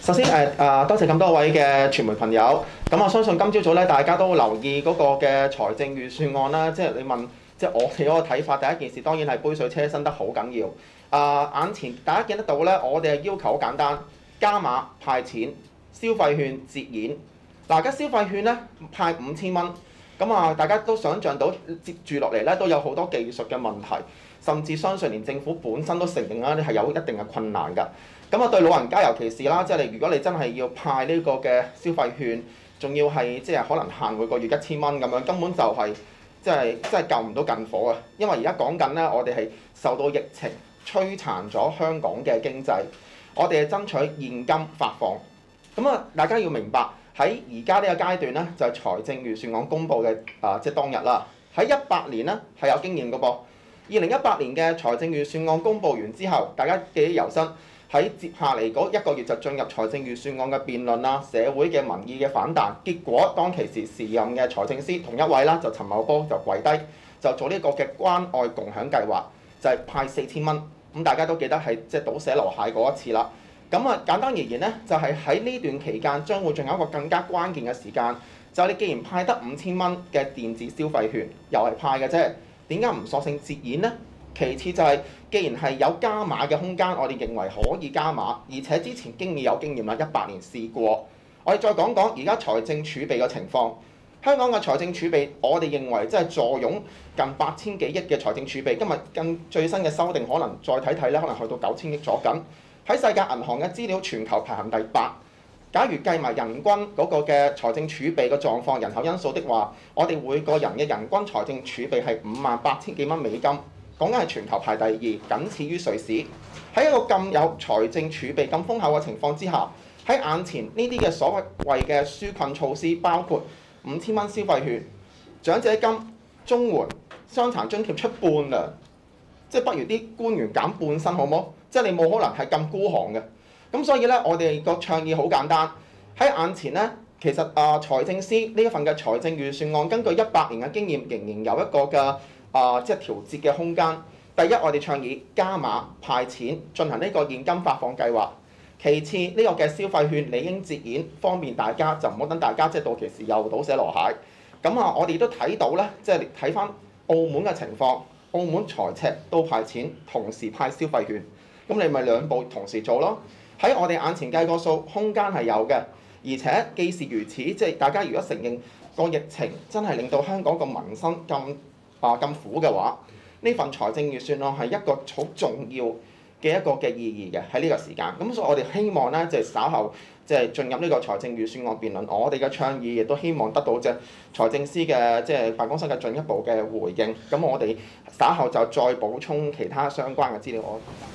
首先多謝咁多位嘅傳媒朋友。咁我相信今朝早咧，大家都留意嗰個嘅財政預算案啦。即係你問，即係我哋嗰個睇法，第一件事當然係杯水車薪得好緊要。眼前大家見得到咧，我哋嘅要求好簡單，加碼派錢、消費券節現。而家消費券咧派5000蚊，咁大家都想像到接住落嚟咧都有好多技術嘅問題，甚至相信連政府本身都承認啦，係有一定嘅困難㗎。咁對老人家尤其是啦，即係如果你真係要派呢個嘅消費券，仲要係即係可能限每個月1000蚊咁樣，根本就係即係救唔到近火啊！因為而家講緊咧，我哋係受到疫情摧殘咗香港嘅經濟，我哋係爭取現金發放。大家要明白喺而家呢個階段咧，就係財政預算案公佈嘅即係當日啦。喺18年咧係有經驗嘅噃。2018年嘅財政預算案公佈完之後，大家記憶猶新。喺接下嚟嗰1個月就進入財政預算案嘅辯論啦，社會嘅民意嘅反彈，結果當其時任嘅財政司同一位啦，就陳茂波就跪低，就做呢個嘅關愛共享計劃，就係派4000蚊。咁大家都記得係即係倒瀉籮蟹嗰一次啦。簡單而言咧，就係喺呢段期間將會仲有一個更加關鍵嘅時間，就係你既然派得5000蚊嘅電子消費券，又係派嘅啫，點解唔索性節現呢？其次就係，既然係有加碼嘅空間，我哋認為可以加碼，而且之前經已有經驗啦，18年試過。我哋再講講而家財政儲備嘅情況。香港嘅財政儲備，我哋認為即係坐擁近8000幾億嘅財政儲備。今日更最新嘅修訂，可能再睇睇咧，可能去到9000億左緊。喺世界銀行嘅資料，全球排行第8。假如計埋人均嗰個嘅財政儲備嘅狀況、人口因素的話，我哋每個人嘅人均財政儲備係58000幾蚊美金。講緊係全球排第2，僅次於瑞士。喺一個咁有財政儲備咁豐厚嘅情況之下，喺眼前呢啲嘅所謂嘅紓困措施，包括5000蚊消費券、長者金、綜援、傷殘津貼出半糧，即係不如啲官員減半薪好冇？即係你冇可能係咁孤寒嘅。咁所以咧，我哋個倡議好簡單。喺眼前咧，其實財政司呢一份嘅財政預算案，根據18年嘅經驗，仍然有一個嘅即係調節嘅空間。第一，我哋倡議加碼派錢，進行呢個現金發放計劃。其次，呢個嘅消費券理應節現，方便大家，就唔好等大家即係到期時又倒瀉籮蟹。我哋都睇到咧，即係睇翻澳門嘅情況，澳門財赤都派錢，同時派消費券，咁你咪兩步同時做咯。喺我哋眼前計個數，空間係有嘅，而且既是如此，即係大家如果承認個疫情真係令到香港個民生咁苦嘅話，呢份財政預算案係一個好重要嘅一個嘅意義嘅喺呢個時間。咁所以我哋希望咧，即係稍後即係進入呢個財政預算案辯論，我哋嘅倡議亦都希望得到即係財政司嘅即係辦公室嘅進一步嘅回應。咁我哋稍後就再補充其他相關嘅資料。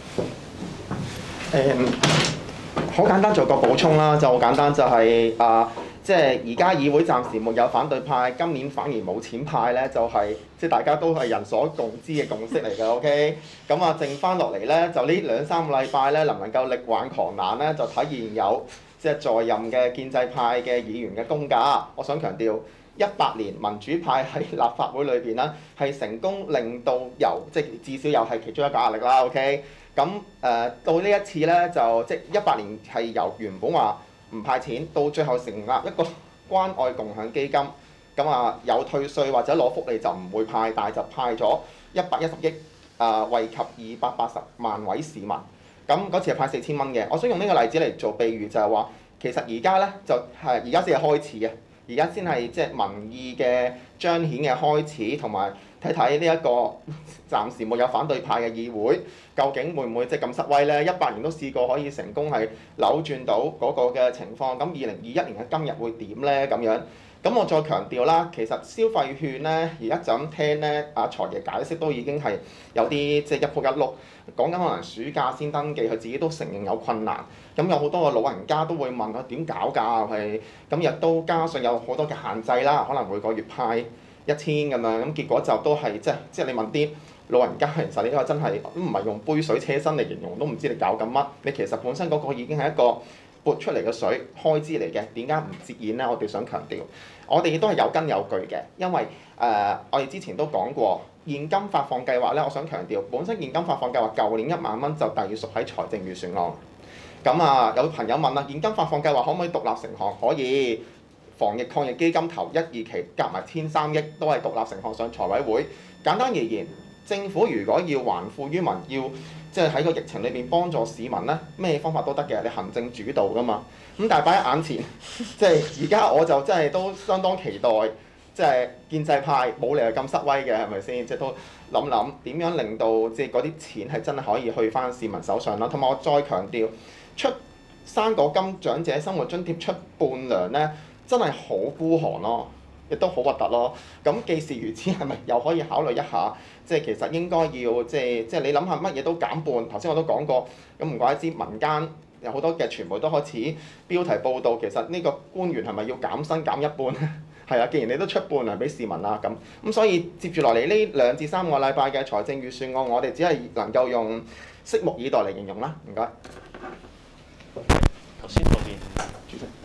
好簡單做個補充啦，就好簡單就係即係而家議會暫時沒有反對派，今年反而冇錢派咧，就係即係大家都係人所共知嘅共識嚟嘅。OK，剩翻落嚟咧，就呢2-3個禮拜咧，能唔能夠力挽狂瀾咧，就體現有即係在任嘅建制派嘅議員嘅功架。我想強調，18年民主派喺立法會裏邊咧，係成功令到即係至少又係其中一個壓力啦。OK。到呢一次咧，就即係18年係由原本話唔派錢，到最後成立一個關愛共享基金，有退稅或者攞福利就唔會派，但係就派咗110億，惠及280萬位市民。嗰次係派4000蚊嘅。我想用呢個例子嚟做比喻，就係話其實而家咧就係而家先係開始嘅，而家先係即係民意嘅彰顯嘅開始，同埋睇睇呢一個暫時沒有反對派嘅議會，究竟會唔會即係咁失威咧？18年都試過可以成功係扭轉到嗰個嘅情況，咁2021年嘅今日會點咧？咁樣，我再強調啦，其實消費券咧，而家就咁聽咧，阿財爺解釋都已經係有啲即係一仆一碌，講緊可能暑假先登記，佢自己都承認有困難。有好多個老人家都會問佢點搞㗎？係亦都加上有好多嘅限制啦，可能每個月派1000咁樣，結果就都係即係你問啲老人家，其實你呢個真係都唔係用杯水車薪嚟形容，都唔知你搞緊乜。你其實本身嗰個已經係一個撥出嚟嘅水開支嚟嘅，點解唔節現呢？我哋想強調，我哋亦都係有根有據嘅，因為我哋之前都講過現金發放計劃咧，我想強調本身現金發放計劃舊年1萬蚊就隸屬喺財政預算案。 咁啊，有朋友問啦，現金發放計劃可唔可以獨立成項？可以。防疫抗疫基金頭1、2期夾埋1,300億都係獨立成項上財委會。簡單而言，政府如果要還富於民，要即係喺個疫情裏邊幫助市民咧，咩方法都得嘅，你行政主導㗎嘛。咁但係擺喺眼前，即係而家我就真係都相當期待，即係建制派冇理由咁失威嘅，係咪先？即係都諗諗點樣令到即係嗰啲錢係真係可以去返市民手上啦。同埋我再強調，出生果金長者生活津貼出半糧咧。真係好孤寒咯，亦都好核突咯。咁既是如此，係咪又可以考慮一下？即係其實應該要即係你諗下乜嘢都減半。頭先我都講過，咁唔怪之民間有好多嘅傳媒都開始標題報導，其實呢個官員係咪要減薪減一半咧？係啊，既然你都出半糧俾市民啦，咁所以接住落嚟呢2至3個禮拜嘅財政預算案，我哋只係能夠用拭目以待嚟形容啦。唔該。 頭先嗰邊主席。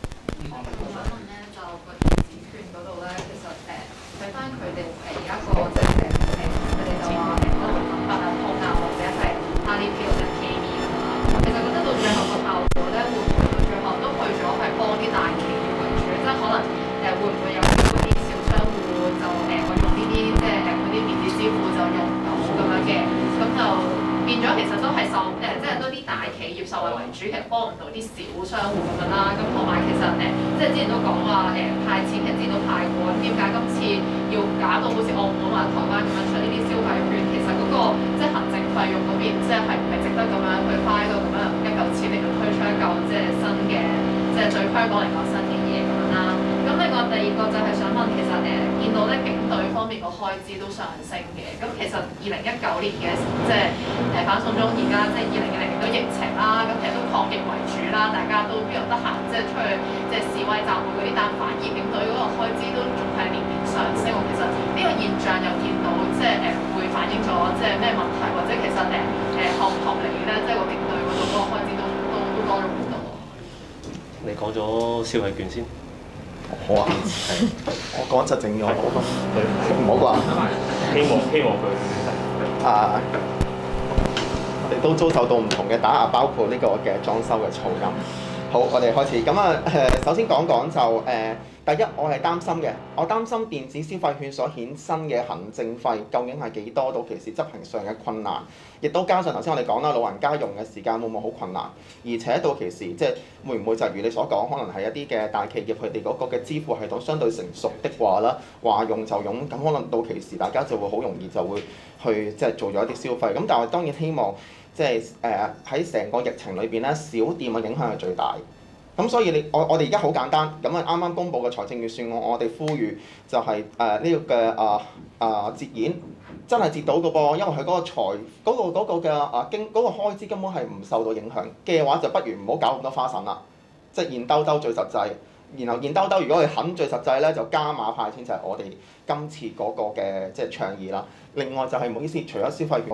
睇翻佢哋而家個即係佢哋就話不同諗法啊、通啊，或者係 RDP 或者 KV 咁啦。其實覺得到最後個效果咧，會唔會到最後都去咗係幫啲大企業為主？即係可能會唔會有少啲小商戶就我用呢啲即係嗰啲電子支付就用唔到咁樣嘅，咁就變咗其實都係即係多啲大企業受惠為主，其實幫唔到啲小商戶咁樣啦。咁同埋其實即係之前都講話派錢其實之前都派過，咁點解今次要搞到好似澳門或者台灣咁樣出呢啲消費券？其實嗰個即係行政費用嗰邊，即係唔係值得咁樣去花一個咁樣一嚿錢嚟到推出一嚿即係新嘅，即係對香港嚟講新嘅嘢咁樣啦。咁另外第二個就係想問，其實見到咧警隊方面個開支都上升嘅，咁其實2019年嘅即係反送中，而家即係2020年都疫情啦，咁其實都抗疫為主啦，大家都邊有得閒即係出去即係示威集會嗰啲，但反而警隊嗰個開支都仲係年年上升。其實呢個現象又見到即係會反映咗即係咩問題，或者其實合唔合理咧？即係個警隊嗰度嗰個開支都多咗好多。 你講咗消費券先。 好啊，係，我講就整咗好咯，唔好啩？ 希望佢啊，我哋都遭受到唔同嘅打壓，包括呢個嘅裝修嘅噪音。好，我哋開始。咁啊首先講講就第一，我係擔心嘅，我擔心電子消費券所衍生嘅行政費究竟係幾多，到其時執行上嘅困難，亦都加上頭先我哋講啦，老人家用嘅時間會唔會好困難，而且到其時即係會唔會就如你所講，可能係一啲嘅大企業佢哋嗰個嘅支付系統相對成熟的話啦，話用就用，咁可能到其時大家就會好容易就會去即係做咗一啲消費。咁但係當然希望即係喺成個疫情裏邊咧，小店嘅影響係最大。咁所以我哋而家好簡單，咁啊啱啱公布嘅財政預算案，我哋呼籲就係呢個嘅節現真係節到嘅噃，因為佢嗰個財嗰個嘅嗰個開支根本係唔受到影響嘅話，就不如唔好搞咁多花神啦，即係現兜兜最實際。然後現兜兜如果佢肯最實際咧，就加碼派錢就係我哋今次嗰個嘅即係倡議啦。另外就係唔好意思，除咗消費券。